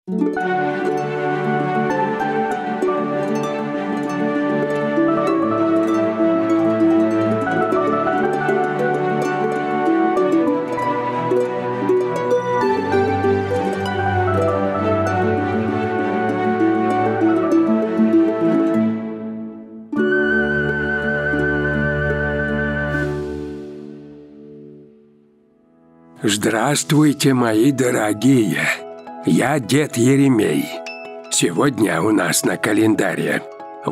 Здравствуйте, мои дорогие! Я дед Еремей. Сегодня у нас на календаре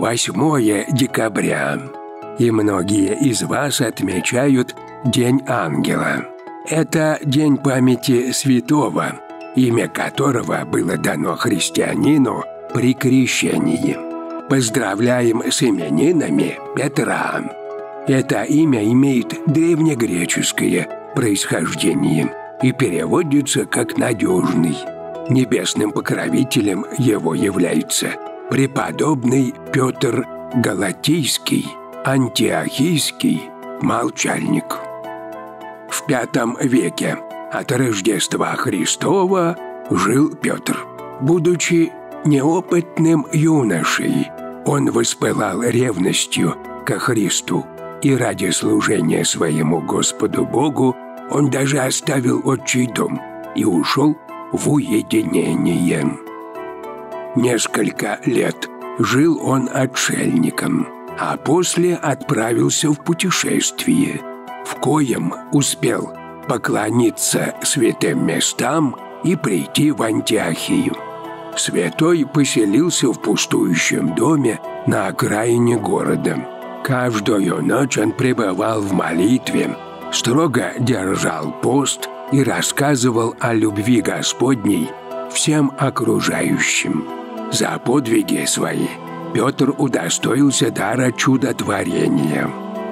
8 декабря, и многие из вас отмечают День Ангела. Это день памяти святого, имя которого было дано христианину при крещении. Поздравляем с именинами Петра. Это имя имеет древнегреческое происхождение и переводится как «надежный». Небесным покровителем его является преподобный Петр Галатийский, антиохийский молчальник. В V веке от Рождества Христова жил Петр. Будучи неопытным юношей, он воспылал ревностью ко Христу, и ради служения своему Господу Богу он даже оставил отчий дом и ушел в уединение. Несколько лет жил он отшельником, а после отправился в путешествие, в коем успел поклониться святым местам и прийти в Антиохию. Святой поселился в пустующем доме на окраине города. Каждую ночь он пребывал в молитве, строго держал пост и рассказывал о любви Господней всем окружающим. За подвиги свои Петр удостоился дара чудотворения.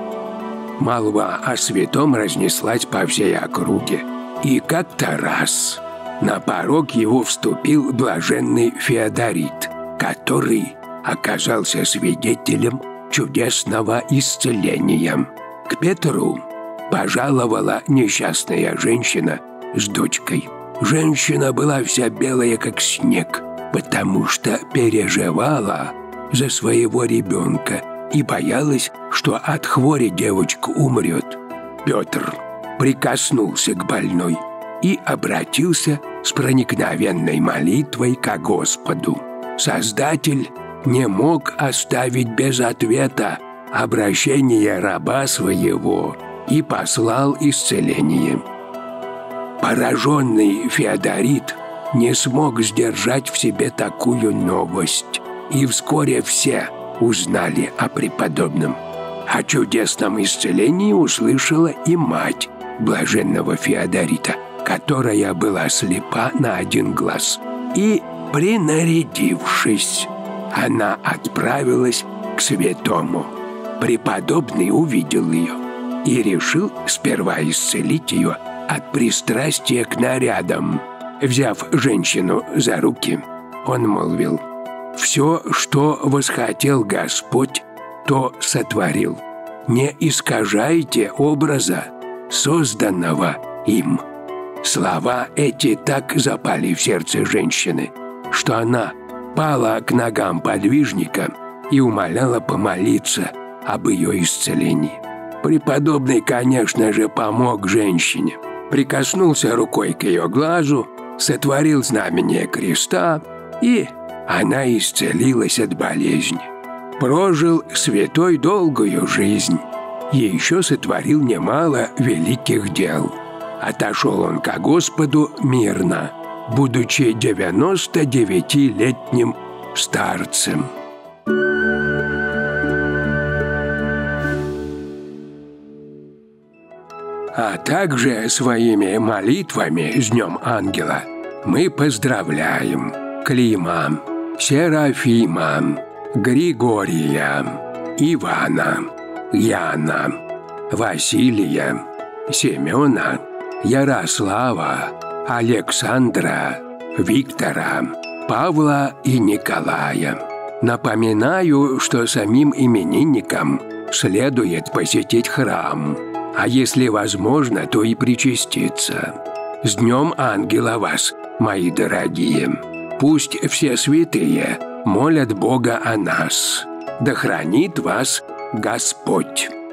Молва о святом разнеслась по всей округе, и как-то раз на порог его вступил блаженный Феодорит, который оказался свидетелем чудесного исцеления. К Петру пожаловала несчастная женщина с дочкой. Женщина была вся белая, как снег, потому что переживала за своего ребенка и боялась, что от хвори девочка умрет. Петр прикоснулся к больной и обратился с проникновенной молитвой ко Господу. Создатель не мог оставить без ответа обращение раба своего и послал исцеление. Пораженный Феодорит не смог сдержать в себе такую новость, и вскоре все узнали о преподобном. О чудесном исцелении услышала и мать блаженного Феодорита, которая была слепа на один глаз, и, принарядившись, она отправилась к святому. Преподобный увидел ее и решил сперва исцелить ее от пристрастия к нарядам. Взяв женщину за руки, он молвил: «Все, что восхотел Господь, то сотворил. Не искажайте образа, созданного им». Слова эти так запали в сердце женщины, что она пала к ногам подвижника и умоляла помолиться об ее исцелении. Преподобный, конечно же, помог женщине, прикоснулся рукой к ее глазу, сотворил знамение креста, и она исцелилась от болезни. Прожил святой долгую жизнь и еще сотворил немало великих дел. Отошел он ко Господу мирно, будучи 99-летним старцем. А также своими молитвами с Днем Ангела мы поздравляем Клима, Серафима, Григория, Ивана, Яна, Василия, Семена, Ярослава, Александра, Виктора, Павла и Николая. Напоминаю, что самим именинникам следует посетить храм, а если возможно, то и причаститься. С Днем Ангела вас, мои дорогие! Пусть все святые молят Бога о нас. Да хранит вас Господь.